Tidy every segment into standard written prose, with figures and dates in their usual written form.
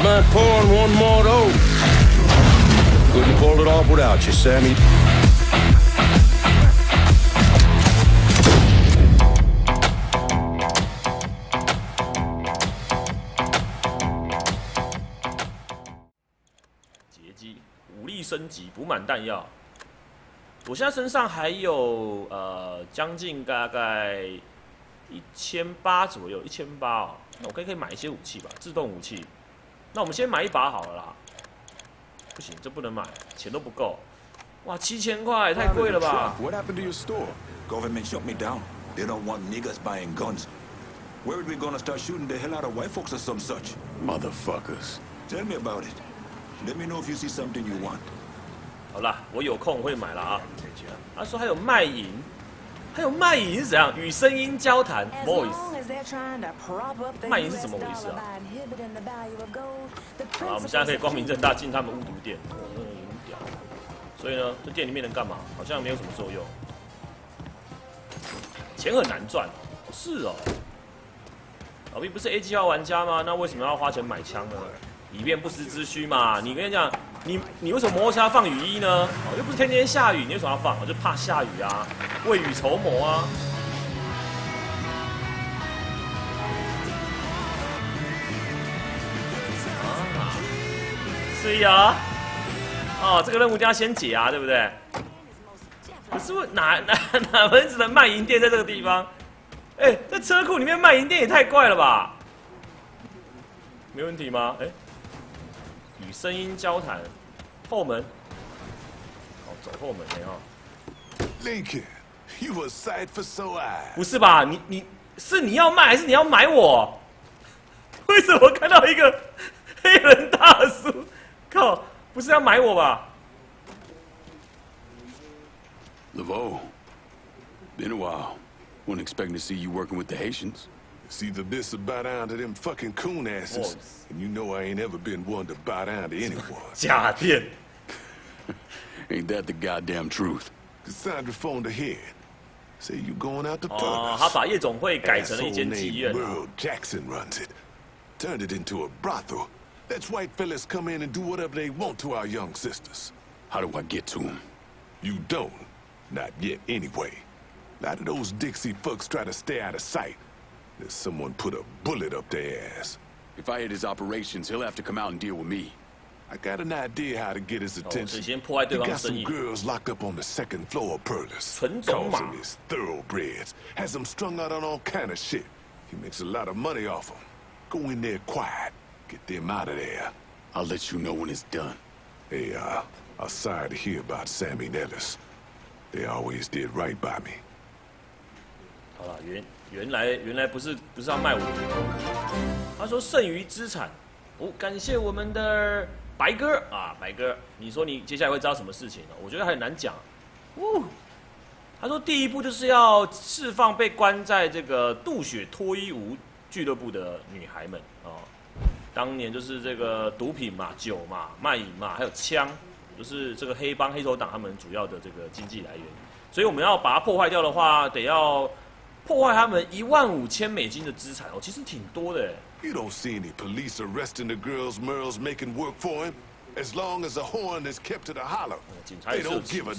might pour on one more of those. Couldn't pull it off without you, Sammy. 劫机，武力升级，补满弹药。我现在身上还有将近大概1800左右，1800哦。那我可以买一些武器吧，自动武器。那我们先买一把好了啦。不行，这不能买，钱都不够。哇，7000块，太贵了吧 What happened to your store? Government shut me down. They don't want niggas buying guns. Where are we gonna start shooting the hell out of white folks or some such? Motherfuckers. Tell me about it. Let me know if you see something you want. 好啦，我有空会买了啊。他说还有卖淫，还有卖淫是怎样？与声音交谈 ，voice。卖淫是怎么回事啊？好，我们现在可以光明正大进他们巫毒店，很屌。所以呢，这店里面能干嘛？好像没有什么作用。钱很难赚，是哦。老毕不是 A 计划玩家吗？那为什么要花钱买枪呢？以便不时之需嘛。你跟你讲，你为什么摩托车要放雨衣呢？哦，又不是天天下雨，你为什么要放？我就怕下雨啊，未雨绸缪啊。是呀，哦，这个任务一定要先解啊，对不对？可是哪门子的卖淫店在这个地方？哎，在车库里面卖淫店也太怪了吧？没问题吗？哎，与声音交谈，后门，哦，走后门没哦。 Lincoln, you a sight for sore eyes. 不是吧？你要卖还是你要买我？为什么看到一个黑人大叔？靠，不是要买我吧 Laveau, been a while. Wasn't expecting to see you working with the Haitians. It's either this or bow down to them fucking coon asses. And you know I ain't ever been one to bow down to anyone. 假店 Ain't that the goddamn truth? Cassandra phoned ahead. Say you going out to pub. 哦，他把夜总会改成了一间妓院。 Merle Jackson runs it. Turned it into a brothel. Lets white fellas come in and do whatever they want to our young sisters. How do I get to him? You don't. Not yet, anyway. A lot of those Dixie fucks try to stay out of sight. There's someone put a bullet up their ass. If I hit his operations, he'll have to come out and deal with me. I got an idea how to get his 哦，所以 attention. 先破坏对 He 方的 got 生 some 意。 girls locked up on the second floor of Perlis. 纯种 Calls 马 them his thoroughbreds. Has them strung out on all kind of shit. He makes a lot of money off them. Go in there quiet. Get them out of there. I'll let you know when it's done. Hey, I'm sorry to hear about Sammy Nellis. They always did right by me. 好了，原来不是要卖我。他说剩余资产，哦，感谢我们的白哥啊，白哥，你说你接下来会知道什么事情呢？我觉得很难讲。哦，他说第一步就是要释放被关在这个杜雪脱衣舞俱乐部的女孩们哦。当年就是这个毒品嘛、酒嘛、卖淫嘛，还有枪，就是这个黑帮、黑手党他们主要的这个经济来源。所以我们要把它破坏掉的话，得要破坏他们$15000的资产哦，其实挺多的。 You don't see any police arresting the girls Merle's making work for him. As long as the horn is kept to the hollow, 警察 they 也是有 don't 歧 give a 视，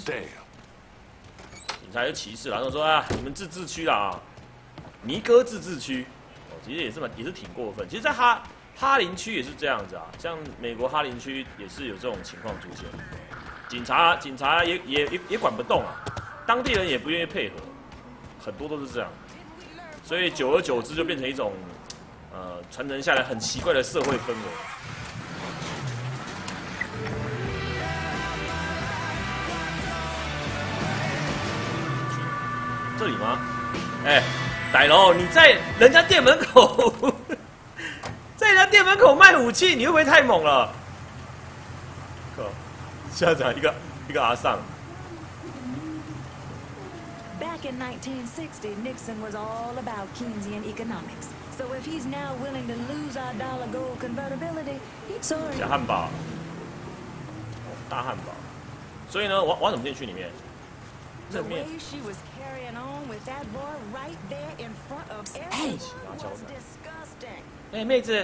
damn. 警察有歧视啦，他说啊，你们自治区啦啊，尼哥自治区，哦，其实也是挺过分。其实，在哈林区也是这样子啊，像美国哈林区也是有这种情况出现，警察也管不动啊，当地人也不愿意配合，很多都是这样，所以久而久之就变成一种传承下来很奇怪的社会氛围。这里吗？哎，歹楼，你在人家店门口，在人家店门口卖武器，你会不会太猛了？靠！下场一个阿桑。 Back in 1960, Nixon was all about Keynesian economics. So if he's now willing to lose our dollar gold convertibility, he's sorry. 加汉堡，大汉堡。所以呢，我要怎么进去里面？ The way she was carrying on with that boy right there in front of everyone was disgusting. 哎，妹子，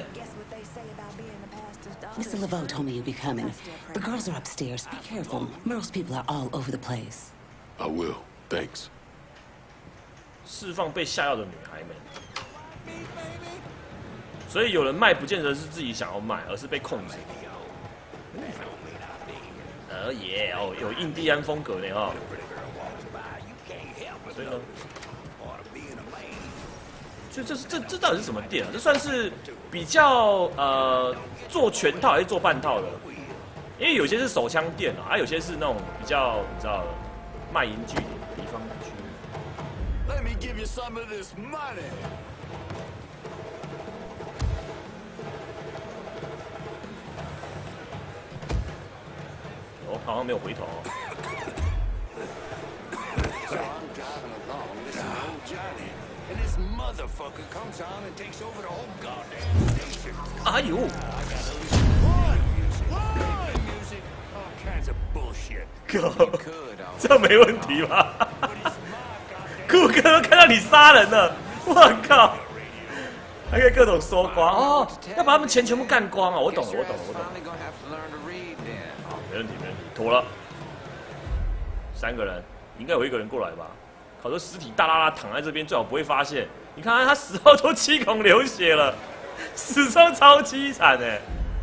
Mr. Laveau told me you'd be coming. The girls are upstairs. Be careful. Merle's people are all over the place. I will. Thanks. 释放被下药的女孩们。所以有人卖，不见得是自己想要卖，而是被控制。耶，哦，有印第安风格呢哈。所以呢，所以这到底是什么店啊？这算是比较做全套还是做半套的？因为有些是手枪店啊，有些是那种比较你知道的卖淫据点地方区。 Let me give you some of this money. 哦，好像没有回头、哦。 So I'm driving along, listening to old Johnny, and this motherfucker comes on and takes over the whole goddamn station. 哎呦！ I gotta listen to what music, what music, all kinds of bullshit. 哥，这没问题吧？酷哥都看到你杀人了，我靠！还可以各种搜刮哦，要把他们钱全部干光啊！我懂了。好，没问题。妥了。3个人，应该有1个人过来吧？好多尸体大拉拉躺在这边，最好不会发现。你看他死后都7孔流血了，死状超凄惨哎。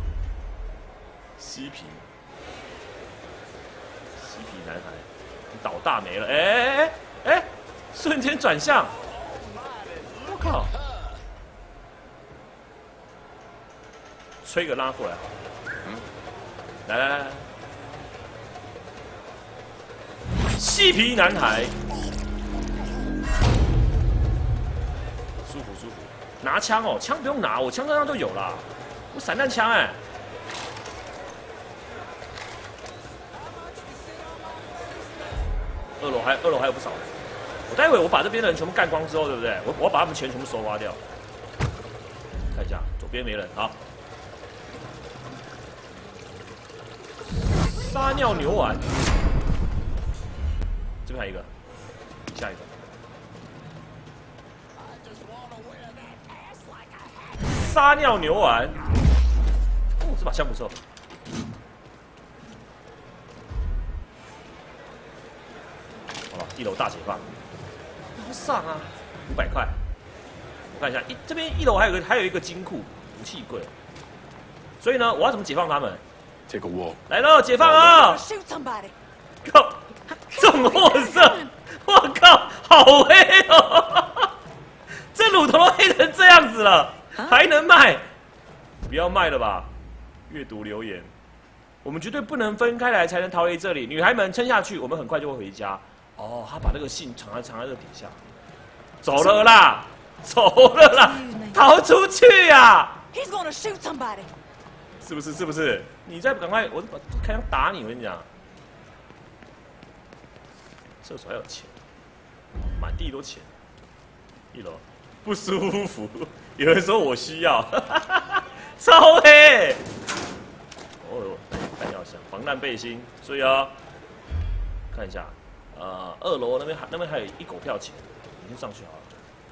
嬉皮男孩，倒大霉了！哎，瞬间转向，我靠！吹个拉过来，来，嬉皮男孩，舒服。拿枪哦，枪不用拿，我枪身上就有啦，我散弹枪哎。二楼还有不少人，我待会我把这边的人全部干光之后，对不对？我要把他们钱全部收刮掉。看一下，左边没人，好。撒尿牛丸，这边还有一个，下一个。撒尿牛丸，哦，这把枪不错。好了，1楼大解放，不上啊，500块。我看一下，这边1楼还有一个金库，武器柜。所以呢，我要怎么解放他们？ Take a walk. 来喽，解放啊！ Shoot somebody. 靠，重货色，我靠，好黑哦！这乳头都黑成这样子了，还能卖？不要卖了吧！阅读留言，我们绝对不能分开来才能逃离这里。女孩们撑下去，我们很快就会回家。哦，他把那个信藏在这底下，走了啦，逃出去呀！ He's gonna shoot somebody. 是不是？你再赶快，我开枪打你！我跟你讲，厕所还有钱，满地都钱。1楼不舒服，有人说我需要，超黑。哦，弹药箱、防弹背心，所以啊，看一下， 2楼那边还有1狗票钱，已经上去好了。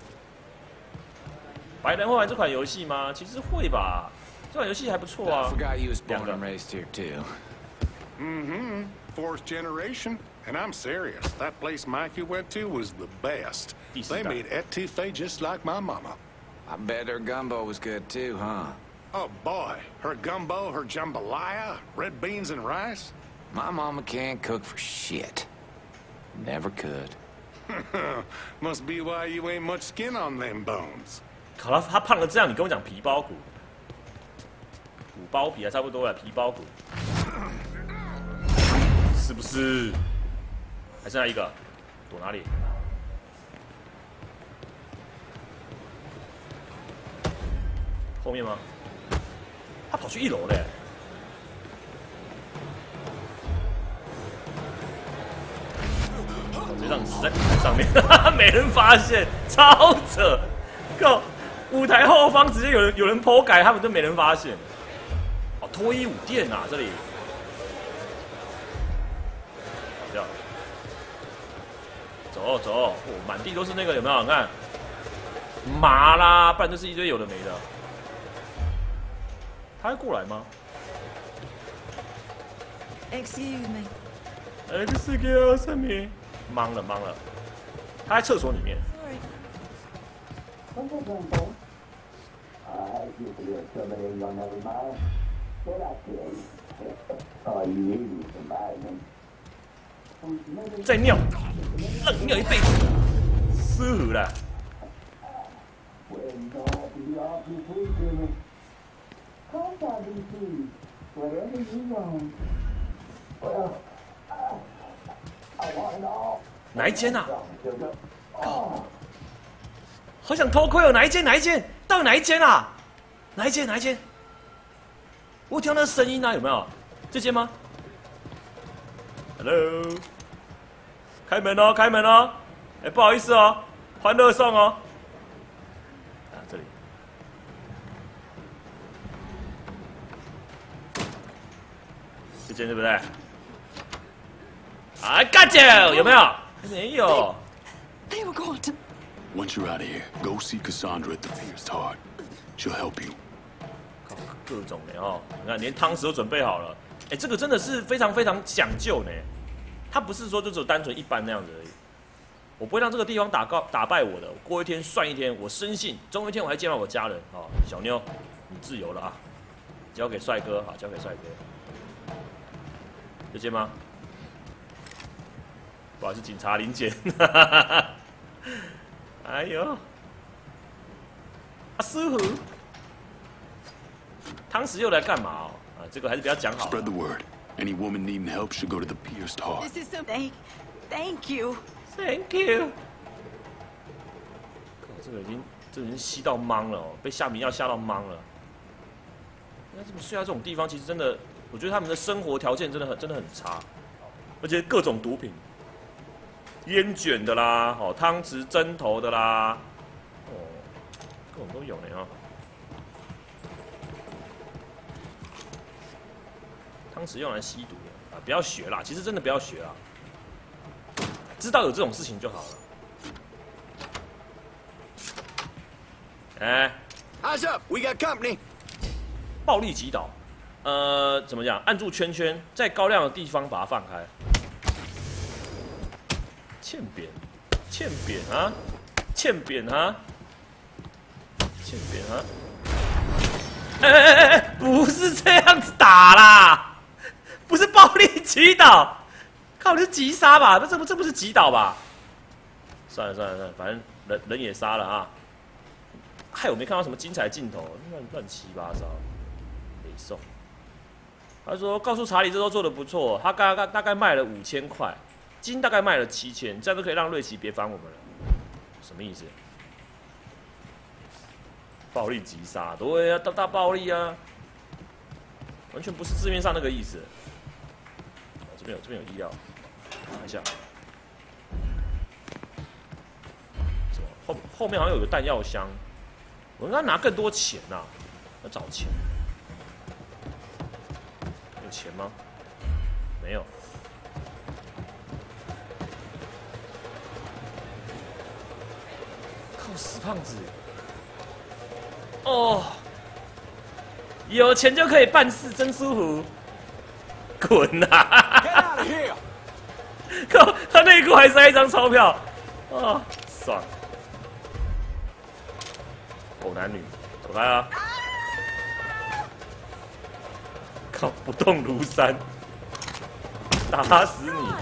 白人会玩这款游戏吗？其实会吧。 这款游戏还不错啊。 I forgot you was born and raised here too. Mm-hmm. 4th generation. And I'm serious. That place Mikey went to was the best. They made etouffee just like my mama. I bet her gumbo was good too, huh? Oh boy, her gumbo, her jambalaya, red beans and rice. My mama can't cook for shit. Never could. Must be why you ain't much skin on them bones. 好了，他胖成这样，你跟我讲皮包骨。 骨包皮还差不多了，皮包骨，是不是？还剩下1个，躲哪里？后面吗？他跑去1楼嘞。直接让你死在舞台上面，没人发现，超扯！够，舞台后方直接有人剖改，他们都没人发现。 脱衣舞店啊，这里，走，哦，满地都是那个有没有？你看，麻啦，不然就是一堆有的没的。 他会过来吗 Excuse me. ？Excuse me， 忙了。他在厕所里面。 再尿，愣尿一辈子，舒服啦。哪一间啊？好想偷窥哦！哪一间？到底哪一间啊？哪一间？我听到那声音啊，有没有？这间吗 ？Hello， 开门哦！哎，不好意思哦，欢乐颂哦。啊，这里。这间对不对？啊，干掉有没有？没有。 They were going to. Once you're out of here, go see Cassandra at the Pierce Tower. She'll help you. 各种的哦，你看连汤匙都准备好了。哎，这个真的是非常讲究呢。它不是说就只有单纯一般那样子而已。我不会让这个地方打败我的。过一天算一天，我深信总有一天我还见到我家人。哦，小妞，你自由了啊！交给帅哥，好，交给帅哥。有见吗？不好意思，警察临检。哎呦，舒服。汤匙又来干嘛哦？啊，这个还是不要讲好。 Spread the word. Any woman needing help should go to the Pierce Tower. This is so. Thank you. Thank you。这个已经吸到懵了哦，被下迷药吓到懵了。那怎么睡在这种地方？其实真的，我觉得他们的生活条件真的很差，而且各种毒品。 烟卷的啦，哦，汤匙、针头的啦，哦，各种都有呢啊。汤匙用来吸毒的啊，不要学啦，其实真的不要学啦，知道有这种事情就好了。哎 ，Eyes up, we got company。 暴力击倒，怎么讲？按住圈圈，在高亮的地方把它放开。 欠扁啊！哎！不是这样子打啦，不是暴力击倒，靠，你是击杀吧？这不是击倒吧？算了，反正人也杀了啊。害我没看到什么精彩镜头，乱七八糟，没送。他说告诉查理这都做得不错，他大概卖了5000块。 金大概卖了7000，这样就可以让瑞奇别烦我们了。什么意思？暴力击杀，对啊，大暴力啊，完全不是字面上那个意思。这边有医药，拿一下。怎么后面好像有个弹药箱？我应该拿更多钱呐、要找钱。有钱吗？没有。 死胖子！哦，有钱就可以办事，真舒服。滚啊！靠，他内裤还塞一张钞票，啊，爽！狗男女，走开啊！靠，不动如山，打死你！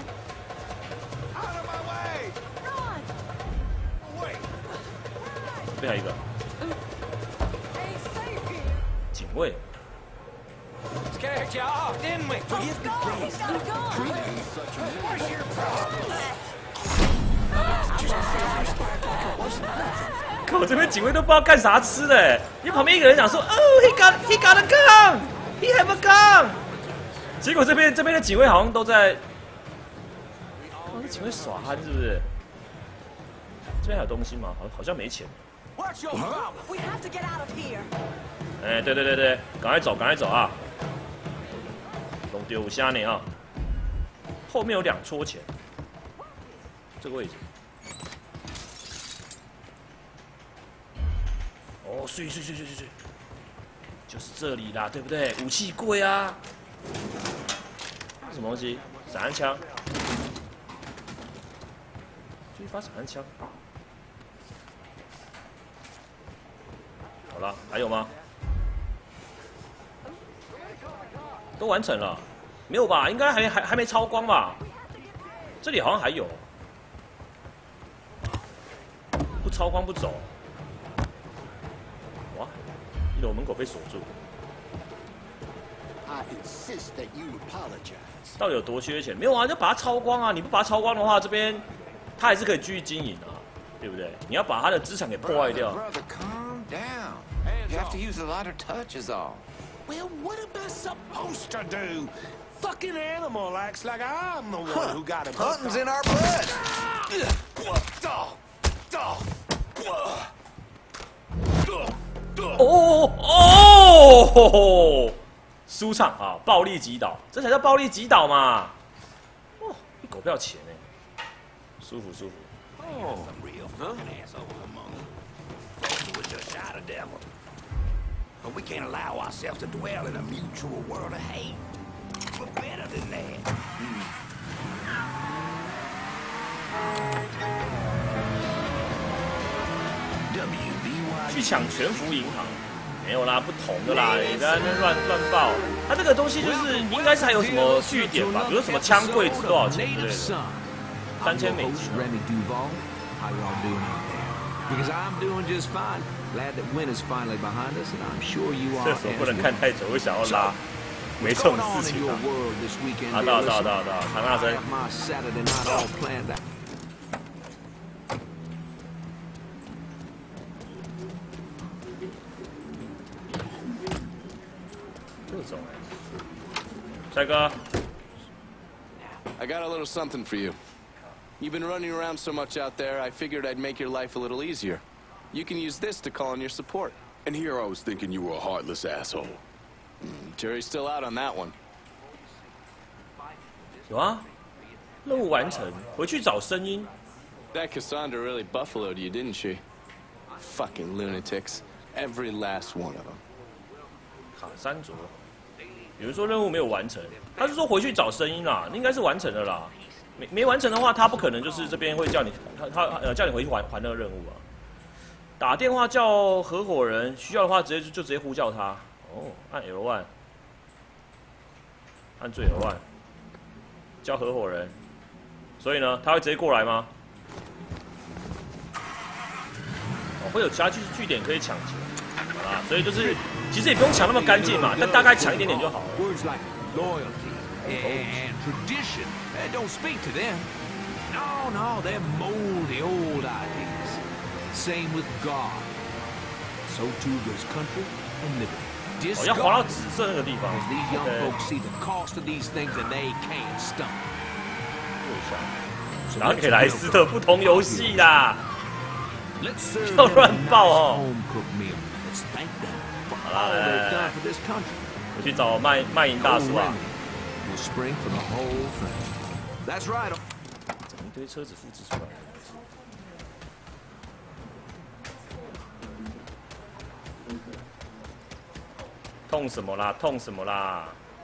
这边还有一个警卫。 Scared you off, didn't we? Forgive me, please. Treating such a what's your problem? 靠，这边警卫都不知道干啥吃的，因为旁边一个人讲说，哦 ，he got a gun, he have a gun。结果这边的警卫好像都在，这警卫耍憨是不是？这边还有东西吗？好像没钱。 What's your problem? We have to get out of here. 哎，对，赶快走啊！弄丢虾呢啊！后面有2撮钱，这个位置。哦，睡。 就是这里啦，对不对？武器柜啊，什么东西？散弹枪，就一发散弹枪。好了，还有吗？都完成了，没有吧？应该还没超光吧？这里好像还有，不超光不走。哇，一楼门口被锁住。到底有多缺钱？没有啊，就把它超光啊！你不把它超光的话，这边它还是可以继续经营啊，对不对？你要把它的资产给破坏掉。 You have to use a lot of touch is all. Well, what am I supposed to do? Fucking animal acts like I'm the one who got him. Hunting's in our blood. 哦，舒畅啊！暴力击倒，这才叫暴力击倒嘛！哦，一狗票钱呢，舒服舒服。 Oh, But we can't allow ourselves to dwell in a mutual world of hate. We're better than that. 去抢全福银行，没有啦，不同的啦，你在那边乱报。它这个东西就是应该是还有什么据点吧，比如什么枪柜值多少钱之类的，3000美金。 Because I'm doing just fine. Glad that winter's finally behind us, and I'm sure you are. 射手不能看太久，会想要拉，没这种事情啊。啊，到，唐纳森。这种，帅哥。 I got a little something for you. You've been running around so much out there, I figured I'd make your life a little easier. You can use this to call in your support. And here I was thinking you were a heartless asshole. Jury's still out on that one. 有啊，任务完成，回去找声音。 That Cassandra really buffaloed you, didn't she? Fucking lunatics. Every last one of them. 卡山卓，有人说任务没有完成，他是说回去找声音啦，应该是完成了啦。没完成的话，他不可能就是这边会叫你叫你回去还那个任务啊。打电话叫合伙人，需要的话就直接呼叫他。哦，按 L1， 按最 L1， 叫合伙人。所以呢，他会直接过来吗？哦，会有其他据点可以抢劫。好啦，所以就是其实也不用抢那么干净嘛，但大概抢一点点就好了。 And tradition, don't speak to them. No, they're moldy old ideas. Same with God. So too goes country and liberty. 哦，要滑到紫色那个地方。 As these young folks see the cost of these things and they can't stomach. 然后给莱斯特不同游戏啦，要乱报哦。好啦，来，我去找卖淫大叔啊。 Spring for the whole thing. That's right. 整一堆车子复制出来。痛什么啦？痛什么啦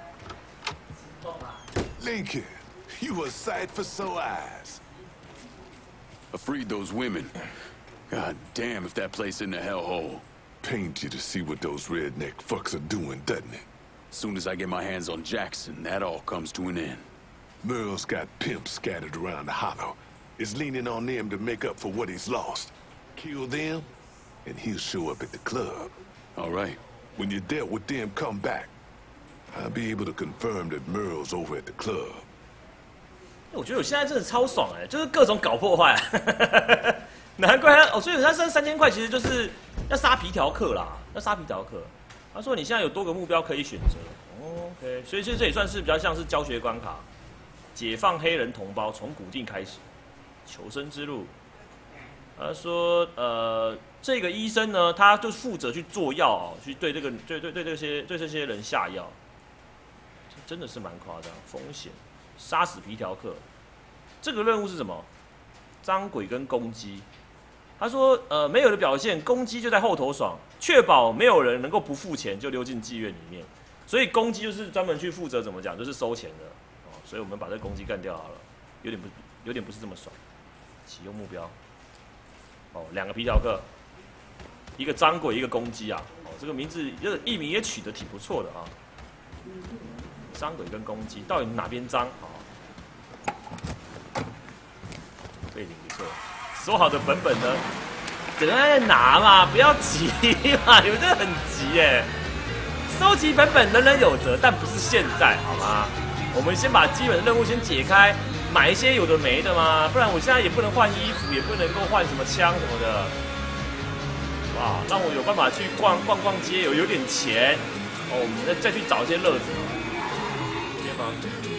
Lincoln, you a sight for sore eyes. I freed those women. God damn if that place in the hellhole. Pains you to see what those redneck fucks are doing, doesn't it? As soon as I get my hands on Jackson, that all comes to an end. Merle's got pimps scattered around the hollow. Is leaning on them to make up for what he's lost. Kill them, and he'll show up at the club. All right. When you dealt with them, come back. I'll be able to confirm that Merle's over at the club. 我觉得我现在真的超爽哎，就是各种搞破坏，难怪他哦，所以他剩3000块其实就是要杀皮条客啦，要杀皮条客。他说你现在有多个目标可以选择 ，OK， 所以这也算是比较像是教学关卡，解放黑人同胞，从古晋开始，求生之路。他说这个医生呢，他就负责去做药哦，去对这些人下药，真的是蛮夸张，风险。 杀死皮条客，这个任务是什么？张鬼跟公鸡。 他说没有的表现，公鸡就在后头爽，确保没有人能够不付钱就溜进妓院里面。所以公鸡就是专门去负责怎么讲，就是收钱的。哦，所以我们把这公鸡干掉好了，有点不是这么爽。启用目标。哦，2个皮条客，一个张鬼，一个公鸡啊。哦，这个名字这个艺名也取得挺不错的啊。张鬼跟公鸡到底哪边脏？哦，背景不错。收好的本本呢，等下再拿嘛，不要急嘛，你们真的很急耶。收集本本人人有责，但不是现在，好吗？我们先把基本的任务先解开，买一些有的没的嘛，不然我现在也不能换衣服，也不能够换什么枪什么的。哇，让我有办法去逛街，有点钱，哦，我们再去找一些乐子。这边吗？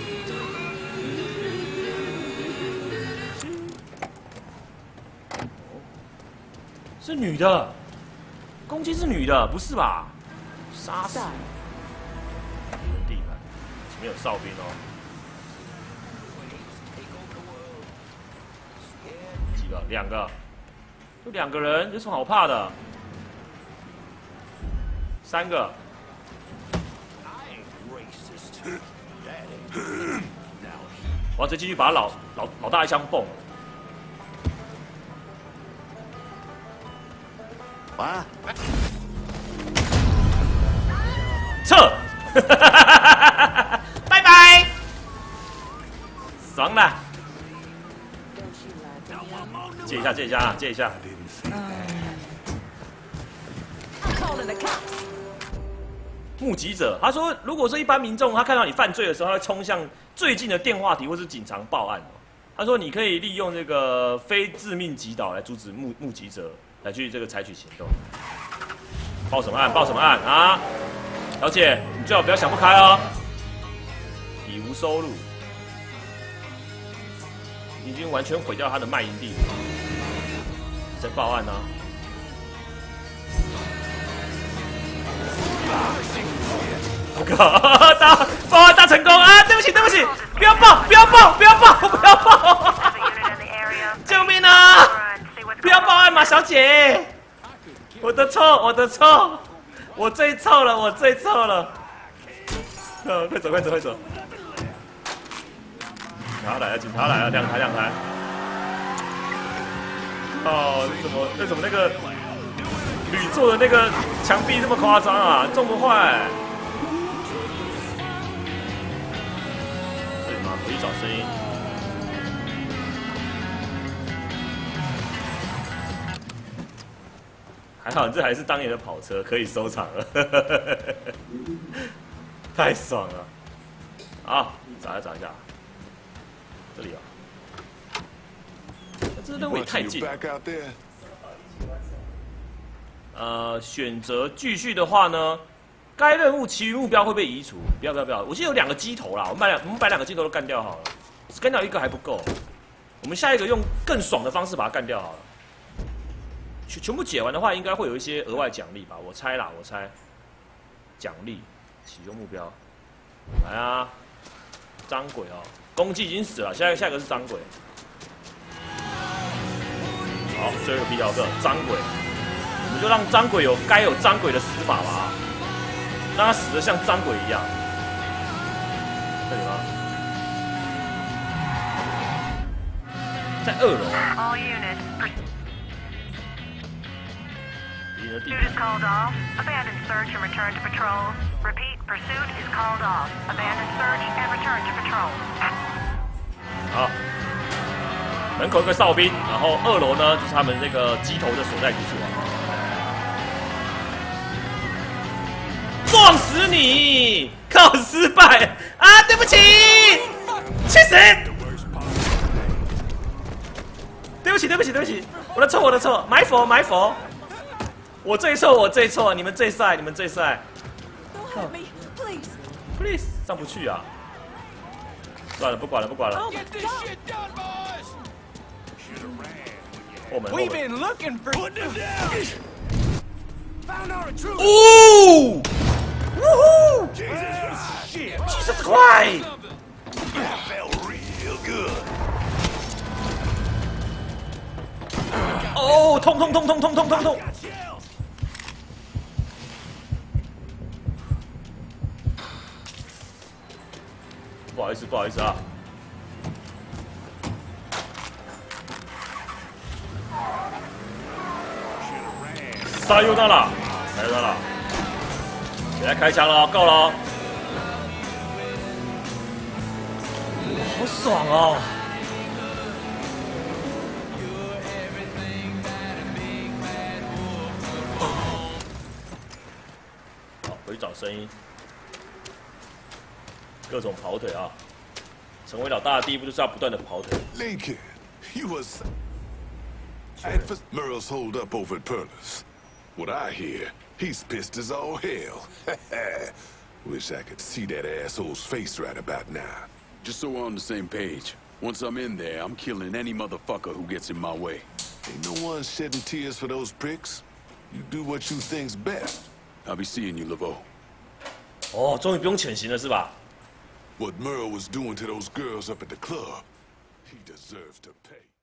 是女的，公鸡是女的，不是吧？杀死！地盘，前面有哨兵哦。几个？2个，就2个人，有什么好怕的？3个。我要再继续把他老大一枪蹦。 啊！ 撤！拜拜！爽了！借一下。目击者，他说，如果说一般民众他看到你犯罪的时候，他会冲向最近的电话亭或是警察报案。他说，你可以利用这个非致命击倒来阻止目击者来去这个采取行动。报什么案啊？小姐，你最好不要想不开哦。已无收入，已经完全毁掉他的卖淫地。在报案呢、我靠！报案大成功啊！对不起，不要报！救命啊！不要报案嘛，小姐！我的错，我最臭了！快走！警察来了，2台。哦，为什么那个铝做的那个墙壁这么夸张啊？撞不坏。对吗？回去找声音。还好，这还是当年的跑车，可以收藏了，太爽了！好，找一下，这里啊，这任务也太近了。选择继续的话呢，该任务其余目标会被移除。不要！我记得有2个鸡头啦，我们把2个鸡头都干掉好了，干掉1个还不够，我们下一个用更爽的方式把它干掉好了。全部解完的话，应该会有一些额外奖励吧？我猜。奖励，启用目标，来啊！张鬼哦，公鸡已经死了，下一个是张鬼。好，最后一个皮条客张鬼，我们就让张鬼该有张鬼的死法吧，让他死得像张鬼一样。这里吗？在2楼。 Pursuit is called off. Abandon search and return to patrol. Repeat, pursuit is called off. Abandon search and return to patrol. 好，门口有个哨兵，然后2楼呢就是他们这个鸡头的所在之处啊。撞死你！靠，失败啊！对不起，去死！对不起，我的错，埋伏。我最错，你们最帅。Please， 上不去啊！算了，不管了。后门。哦！Jesus Christ！ That felt real good. 哦，痛痛痛痛痛痛痛痛！不好意思，不好意思啊。杀又到了，杀又到了，别来开枪了，够了哦。好爽哦！好，回去找声音。各种跑腿啊！成为老大的第一步就是要不断的跑腿。 Lincoln, you was at first Merle's hold up over at Perla's. What I hear, he's pissed as all hell. Wish I could see that asshole's face right about now. Just so we're on the same page. Once I'm in there, I'm killing any motherfucker who gets in my way. Ain't no one shedding tears for those pricks. You do what you think's best. I'll be seeing you, Laveau. 哦，终于不用潜行了是吧？ What Merle was doing to those girls up at the club, he deserves to pay.